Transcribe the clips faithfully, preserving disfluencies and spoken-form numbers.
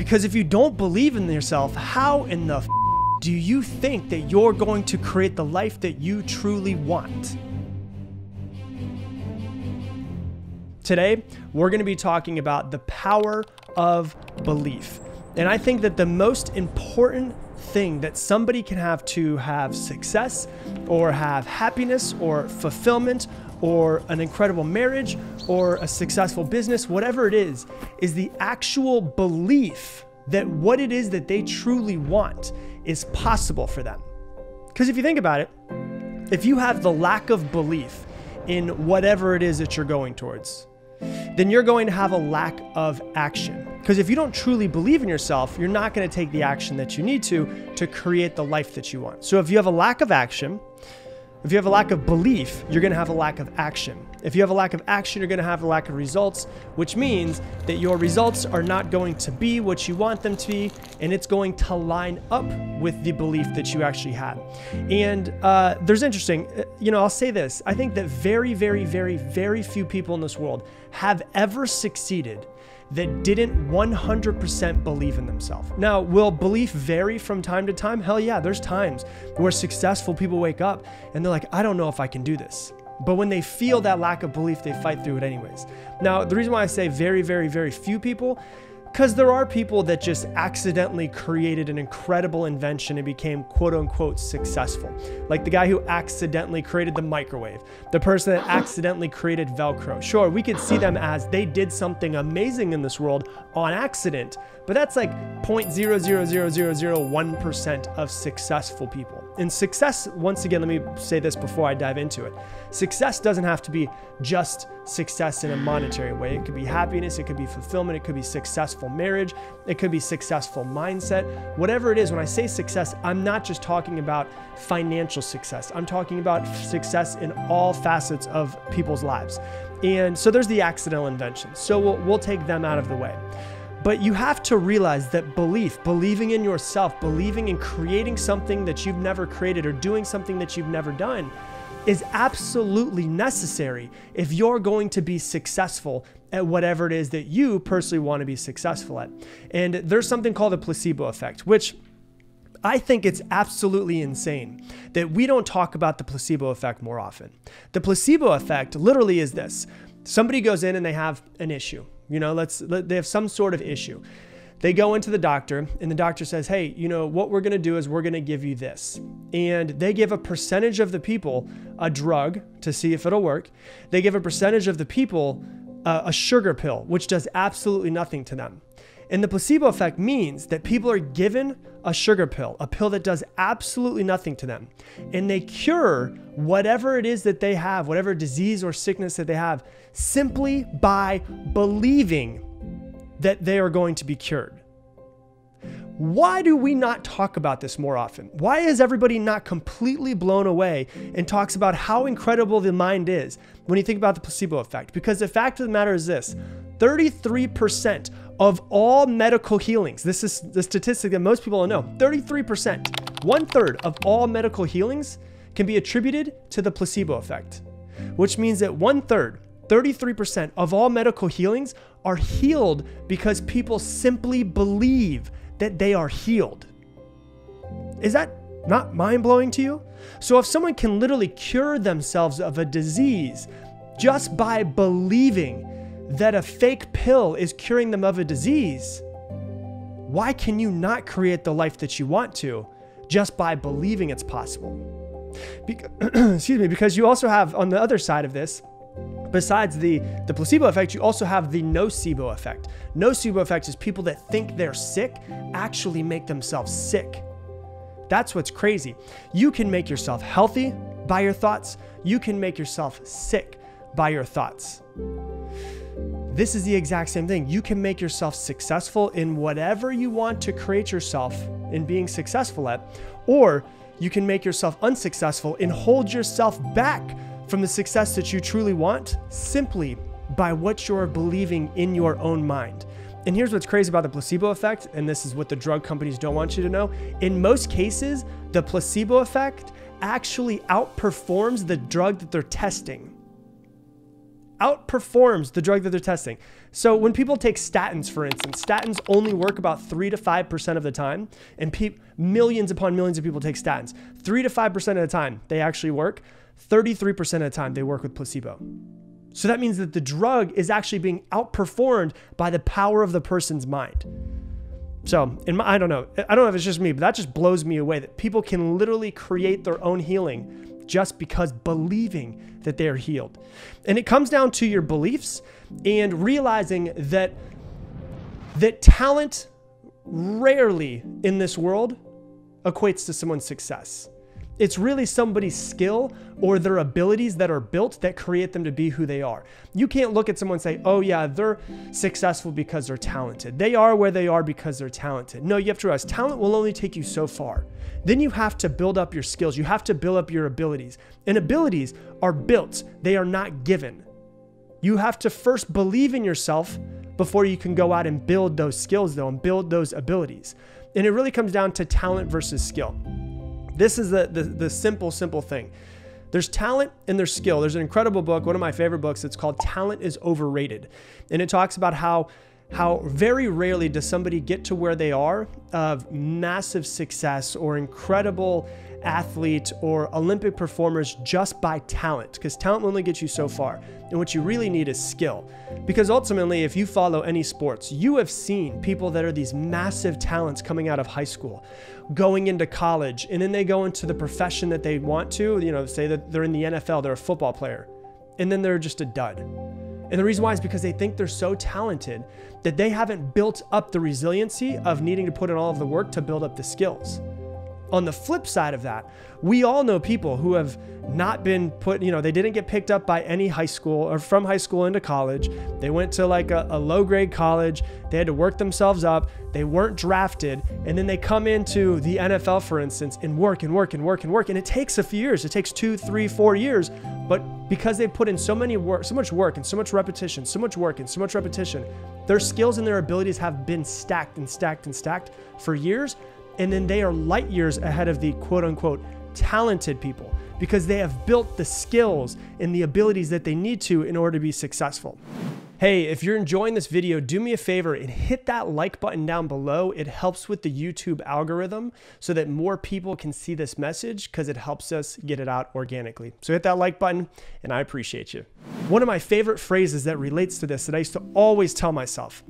Because if you don't believe in yourself, how in the f do you think that you're going to create the life that you truly want? Today, we're going to be talking about the power of belief. And I think that the most important thing that somebody can have to have success or have happiness or fulfillment or an incredible marriage or a successful business, whatever it is, is the actual belief that what it is that they truly want is possible for them. Because if you think about it, if you have the lack of belief in whatever it is that you're going towards, then you're going to have a lack of action. Because if you don't truly believe in yourself, you're not going to take the action that you need to to create the life that you want. So if you have a lack of action, if you have a lack of belief, you're going to have a lack of action. If you have a lack of action, you're going to have a lack of results, which means that your results are not going to be what you want them to be, and it's going to line up with the belief that you actually had. And uh, there's interesting, you know, I'll say this. I think that very, very, very, very few people in this world have ever succeeded that didn't one hundred percent believe in themselves. Now, will belief vary from time to time? Hell yeah, there's times where successful people wake up and they're like, I don't know if I can do this. But when they feel that lack of belief, they fight through it anyways. Now, the reason why I say very, very, very few people, because there are people that just accidentally created an incredible invention and became quote unquote successful. Like the guy who accidentally created the microwave, the person that accidentally created Velcro. Sure, we could see them as they did something amazing in this world on accident, but that's like zero point zero zero zero zero zero one percent of successful people. And success, once again, let me say this before I dive into it. Success doesn't have to be just success in a monetary way. It could be happiness, it could be fulfillment, it could be successful marriage, it could be successful mindset. Whatever it is, when I say success, I'm not just talking about financial success. I'm talking about success in all facets of people's lives. And so there's the accidental inventions. So we'll, we'll take them out of the way. But you have to realize that belief, believing in yourself, believing in creating something that you've never created or doing something that you've never done is absolutely necessary if you're going to be successful at whatever it is that you personally want to be successful at. And there's something called the placebo effect, which I think it's absolutely insane that we don't talk about the placebo effect more often. The placebo effect literally is this. Somebody goes in and they have an issue. You know, let's let, they have some sort of issue. They go into the doctor and the doctor says, hey, you know, what we're going to do is we're going to give you this. And they give a percentage of the people a drug to see if it'll work. They give a percentage of the people uh, a sugar pill, which does absolutely nothing to them. And the placebo effect means that people are given a sugar pill, a pill that does absolutely nothing to them. And they cure whatever it is that they have, whatever disease or sickness that they have, simply by believing that they are going to be cured. Why do we not talk about this more often? Why is everybody not completely blown away and talks about how incredible the mind is when you think about the placebo effect? Because the fact of the matter is this, thirty-three percent of all medical healings, this is the statistic that most people don't know, thirty-three percent, one third of all medical healings can be attributed to the placebo effect, which means that one third, thirty-three percent of all medical healings are healed because people simply believe that they are healed. Is that not mind-blowing to you? So if someone can literally cure themselves of a disease just by believing that a fake pill is curing them of a disease, why can you not create the life that you want to just by believing it's possible? Because, excuse me, because you also have on the other side of this, besides the, the placebo effect, you also have the nocebo effect. Nocebo effect is people that think they're sick actually make themselves sick. That's what's crazy. You can make yourself healthy by your thoughts. You can make yourself sick by your thoughts. This is the exact same thing. You can make yourself successful in whatever you want to create yourself in being successful at, or you can make yourself unsuccessful and hold yourself back from the success that you truly want simply by what you're believing in your own mind. And here's what's crazy about the placebo effect, and this is what the drug companies don't want you to know. In most cases, the placebo effect actually outperforms the drug that they're testing. outperforms the drug that they're testing. So when people take statins, for instance, statins only work about three to five percent of the time, and pe- millions upon millions of people take statins. Three to five percent of the time they actually work. thirty-three percent of the time they work with placebo. So that means that the drug is actually being outperformed by the power of the person's mind. So in my, I don't know, I don't know if it's just me, but that just blows me away that people can literally create their own healing just because believing that they are healed. And it comes down to your beliefs and realizing that, that talent rarely in this world equates to someone's success. It's really somebody's skill or their abilities that are built that create them to be who they are. You can't look at someone and say, oh yeah, they're successful because they're talented. They are where they are because they're talented. No, you have to realize talent will only take you so far. Then you have to build up your skills. You have to build up your abilities. And abilities are built. They are not given. You have to first believe in yourself before you can go out and build those skills though, and build those abilities. And it really comes down to talent versus skill. This is the, the, the simple, simple thing. There's talent and there's skill. There's an incredible book, one of my favorite books. It's called Talent is Overrated. And it talks about how, how very rarely does somebody get to where they are of massive success or incredible athlete or Olympic performers just by talent, because talent will only get you so far. And what you really need is skill. Because ultimately, if you follow any sports, you have seen people that are these massive talents coming out of high school, going into college, and then they go into the profession that they want to, you know, say that they're in the N F L, they're a football player, and then they're just a dud. And the reason why is because they think they're so talented that they haven't built up the resiliency of needing to put in all of the work to build up the skills. On the flip side of that, we all know people who have not been put, you know, they didn't get picked up by any high school or from high school into college. They went to like a, a low grade college. They had to work themselves up. They weren't drafted. And then they come into the N F L, for instance, and work and work and work and work. And it takes a few years. It takes two, three, four years. But because they put in so many work, so much work and so much repetition, so much work and so much repetition, their skills and their abilities have been stacked and stacked and stacked for years. And then they are light years ahead of the quote unquote talented people because they have built the skills and the abilities that they need to in order to be successful. Hey, if you're enjoying this video, do me a favor and hit that like button down below. It helps with the YouTube algorithm so that more people can see this message because it helps us get it out organically. So hit that like button and I appreciate you. One of my favorite phrases that relates to this that I used to always tell myself,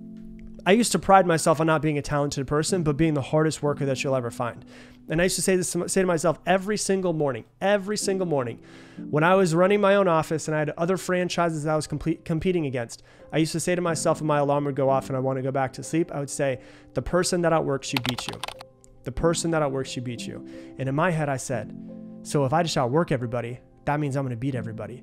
I used to pride myself on not being a talented person, but being the hardest worker that you'll ever find. And I used to say this, say to myself every single morning, every single morning, when I was running my own office and I had other franchises that I was complete, competing against, I used to say to myself when my alarm would go off and I want to go back to sleep, I would say, the person that outworks you beats you. The person that outworks you beats you. And in my head, I said, so if I just outwork everybody, that means I'm going to beat everybody.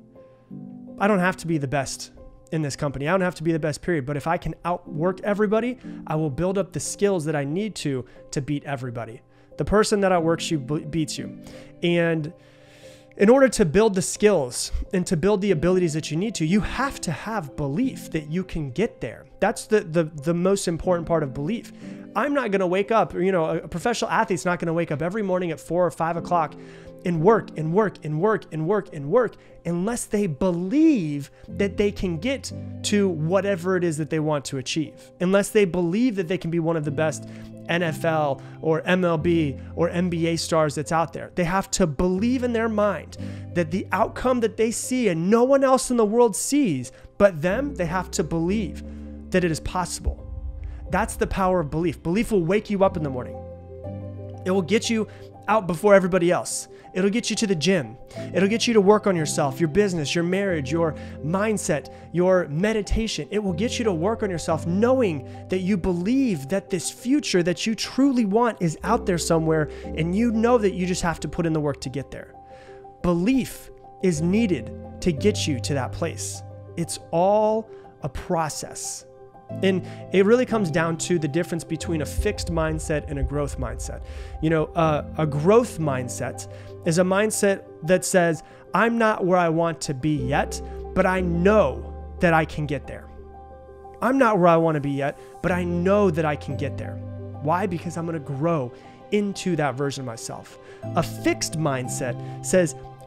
I don't have to be the best in this company. I don't have to be the best, period. But if I can outwork everybody, I will build up the skills that I need to, to beat everybody. The person that outworks you beats you. And in order to build the skills and to build the abilities that you need to, you have to have belief that you can get there. That's the, the, the most important part of belief. I'm not going to wake up, you know, a professional athlete's not going to wake up every morning at four or five o'clock and work and work and work and work and work unless they believe that they can get to whatever it is that they want to achieve. Unless they believe that they can be one of the best N F L or M L B or N B A stars that's out there. They have to believe in their mind that the outcome that they see and no one else in the world sees but them, they have to believe that it is possible. That's the power of belief. Belief will wake you up in the morning. It will get you out before everybody else. It'll get you to the gym. It'll get you to work on yourself, your business, your marriage, your mindset, your meditation. It will get you to work on yourself knowing that you believe that this future that you truly want is out there somewhere and you know that you just have to put in the work to get there. Belief is needed to get you to that place. It's all a process. And it really comes down to the difference between a fixed mindset and a growth mindset. You know, uh, a growth mindset is a mindset that says, I'm not where I want to be yet, but I know that I can get there. I'm not where I want to be yet, but I know that I can get there. Why? Because I'm going to grow into that version of myself. A fixed mindset says,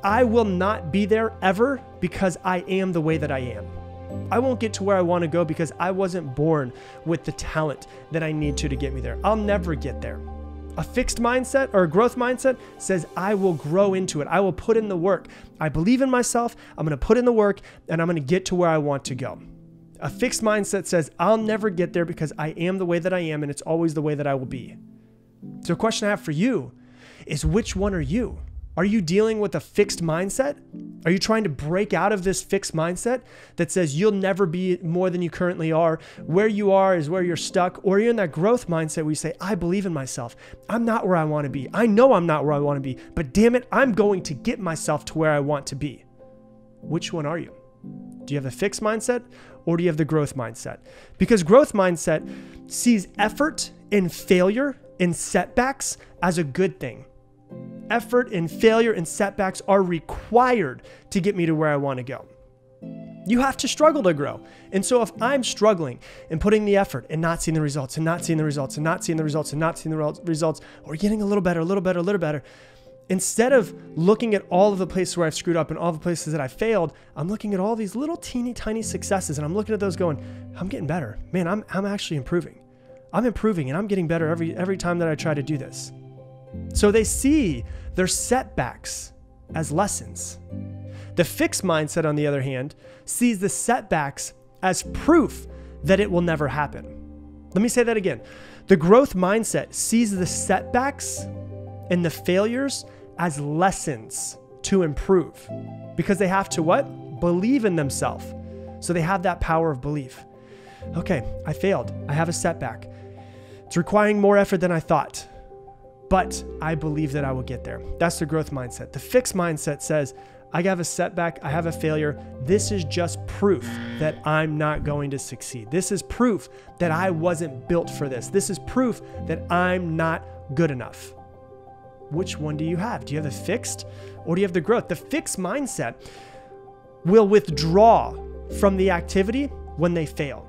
I will not be there ever because I am the way that I am. I won't get to where I want to go because I wasn't born with the talent that I need to to get me there. I'll never get there. A fixed mindset or a growth mindset says, I will grow into it. I will put in the work. I believe in myself. I'm going to put in the work and I'm going to get to where I want to go. A fixed mindset says, I'll never get there because I am the way that I am and it's always the way that I will be. So a question I have for you is, which one are you? Are you dealing with a fixed mindset? Are you trying to break out of this fixed mindset that says you'll never be more than you currently are? Where you are is where you're stuck. Or you're in that growth mindset where you say, I believe in myself. I'm not where I want to be. I know I'm not where I want to be, but damn it, I'm going to get myself to where I want to be. Which one are you? Do you have the fixed mindset or do you have the growth mindset? Because growth mindset sees effort and failure and setbacks as a good thing. Effort and failure and setbacks are required to get me to where I want to go. You have to struggle to grow. And so if I'm struggling and putting the effort and not seeing the results and not seeing the results and not seeing the results and not seeing the results, or getting a little better, a little better, a little better, instead of looking at all of the places where I've screwed up and all the places that I failed, I'm looking at all these little teeny tiny successes and I'm looking at those going, I'm getting better. Man, I'm, I'm actually improving. I'm improving and I'm getting better every, every time that I try to do this. So they see their setbacks as lessons. The fixed mindset, on the other hand, sees the setbacks as proof that it will never happen. Let me say that again. The growth mindset sees the setbacks and the failures as lessons to improve, because they have to what? Believe in themselves. So they have that power of belief. Okay, I failed. I have a setback. It's requiring more effort than I thought, but I believe that I will get there. That's the growth mindset. The fixed mindset says, I have a setback, I have a failure. This is just proof that I'm not going to succeed. This is proof that I wasn't built for this. This is proof that I'm not good enough. Which one do you have? Do you have the fixed or do you have the growth? The fixed mindset will withdraw from the activity when they fail.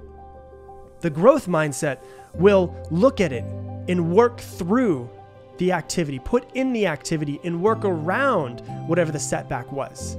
The growth mindset will look at it and work through the activity, put in the activity and work around whatever the setback was.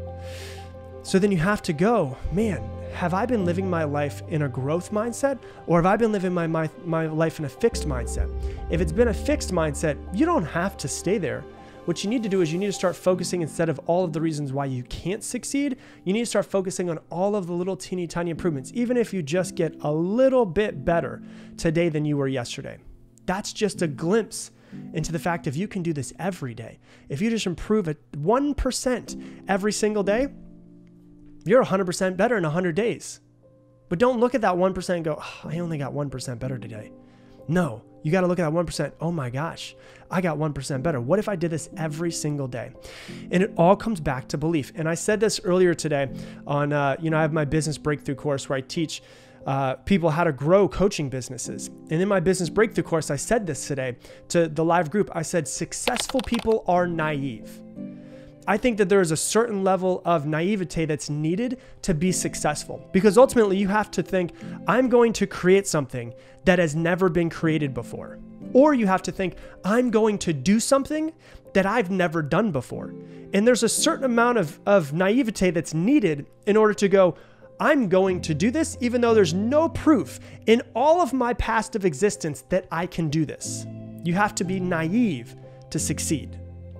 So then you have to go, man, have I been living my life in a growth mindset or have I been living my, my, my life in a fixed mindset? If it's been a fixed mindset, you don't have to stay there. What you need to do is you need to start focusing, instead of all of the reasons why you can't succeed, you need to start focusing on all of the little teeny tiny improvements, even if you just get a little bit better today than you were yesterday. That's just a glimpse into the fact if you can do this every day, if you just improve at one percent every single day, you're one hundred percent better in one hundred days. But don't look at that one percent and go, oh, I only got one percent better today. No, you got to look at that one percent. Oh my gosh, I got one percent better. What if I did this every single day? And it all comes back to belief. And I said this earlier today on, uh, you know, I have my business breakthrough course where I teach Uh, people how to grow coaching businesses. And in my business breakthrough course, I said this today to the live group. I said, successful people are naive. I think that there is a certain level of naivete that's needed to be successful, because ultimately you have to think, I'm going to create something that has never been created before. Or you have to think, I'm going to do something that I've never done before. And there's a certain amount of, of naivete that's needed in order to go, I'm going to do this even though there's no proof in all of my past of existence that I can do this. You have to be naive to succeed.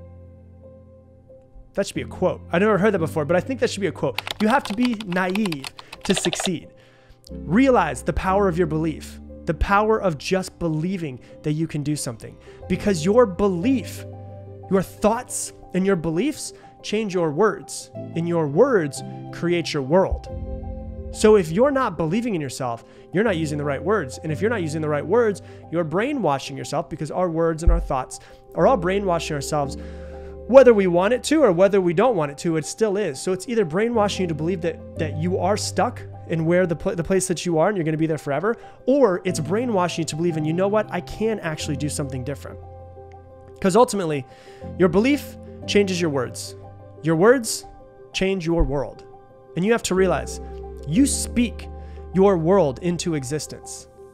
That should be a quote. I never heard that before, but I think that should be a quote. You have to be naive to succeed. Realize the power of your belief, the power of just believing that you can do something, because your belief, your thoughts and your beliefs change your words, and your words create your world. So if you're not believing in yourself, you're not using the right words. And if you're not using the right words, you're brainwashing yourself, because our words and our thoughts are all brainwashing ourselves, whether we want it to or whether we don't want it to, it still is. So it's either brainwashing you to believe that, that you are stuck in where the, pl- the place that you are and you're going to be there forever, or it's brainwashing you to believe in, you know what, I can actually do something different. Because ultimately, your belief changes your words. Your words change your world. And you have to realize, you speak your world into existence.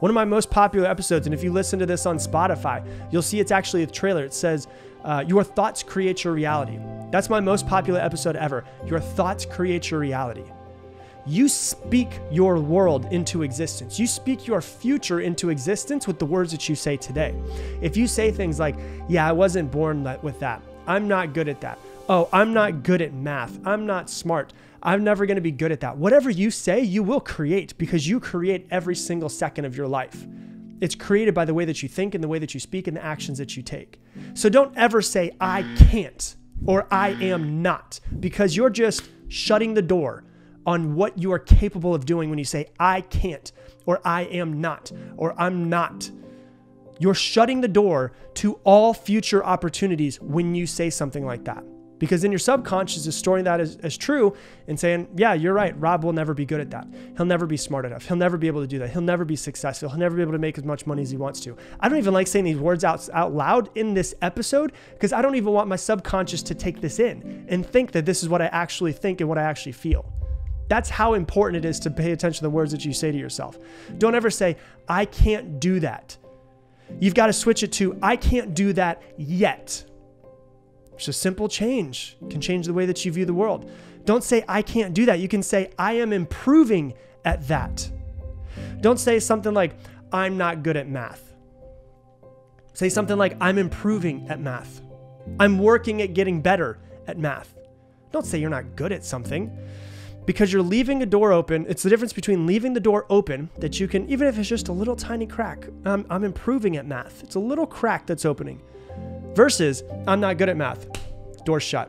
One of my most popular episodes, and if you listen to this on Spotify, you'll see it's actually a trailer. It says, uh, your thoughts create your reality. That's my most popular episode ever. Your thoughts create your reality. You speak your world into existence. You speak your future into existence with the words that you say today. If you say things like, yeah, I wasn't born with that. I'm not good at that. Oh, I'm not good at math. I'm not smart. I'm never going to be good at that. Whatever you say, you will create, because you create every single second of your life. It's created by the way that you think and the way that you speak and the actions that you take. So don't ever say, I can't or I am not, because you're just shutting the door on what you are capable of doing when you say, I can't or I am not or I'm not. You're shutting the door to all future opportunities when you say something like that. Because then your subconscious is storing that as, as true and saying, yeah, you're right. Rob will never be good at that. He'll never be smart enough. He'll never be able to do that. He'll never be successful. He'll never be able to make as much money as he wants to. I don't even like saying these words out, out loud in this episode, because I don't even want my subconscious to take this in and think that this is what I actually think and what I actually feel. That's how important it is to pay attention to the words that you say to yourself. Don't ever say, I can't do that. You've got to switch it to, I can't do that yet. It's a simple change. It can change the way that you view the world. Don't say, I can't do that. You can say, I am improving at that. Don't say something like, I'm not good at math. Say something like, I'm improving at math. I'm working at getting better at math. Don't say you're not good at something, because you're leaving a door open. It's the difference between leaving the door open that you can, even if it's just a little tiny crack, I'm, I'm improving at math. It's a little crack that's opening. Versus, I'm not good at math, door shut.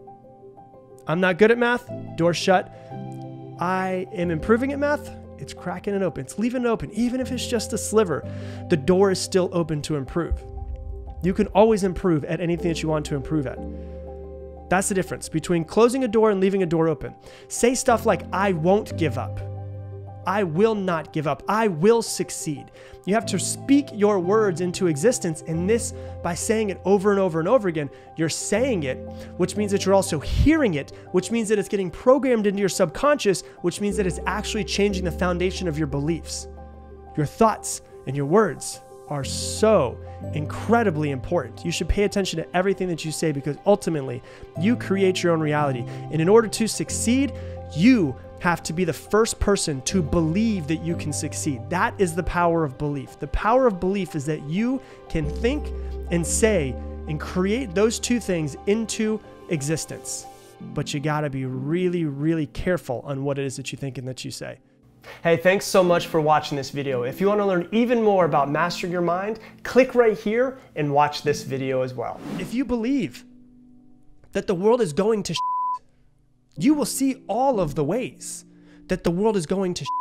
I'm not good at math, door shut. I am improving at math, it's cracking it open. It's leaving it open. Even if it's just a sliver, the door is still open to improve. You can always improve at anything that you want to improve at. That's the difference between closing a door and leaving a door open. Say stuff like, I won't give up. I will not give up. I will succeed. You have to speak your words into existence. And this, by saying it over and over and over again, you're saying it, which means that you're also hearing it, which means that it's getting programmed into your subconscious, which means that it's actually changing the foundation of your beliefs. Your thoughts and your words are so incredibly important. You should pay attention to everything that you say, because ultimately you create your own reality. And in order to succeed, you have to be the first person to believe that you can succeed. That is the power of belief. The power of belief is that you can think and say and create those two things into existence. But you gotta be really, really careful on what it is that you think and that you say. Hey, thanks so much for watching this video. If you want to learn even more about mastering your mind, click right here and watch this video as well. If you believe that the world is going to shit, you will see all of the ways that the world is going to shit.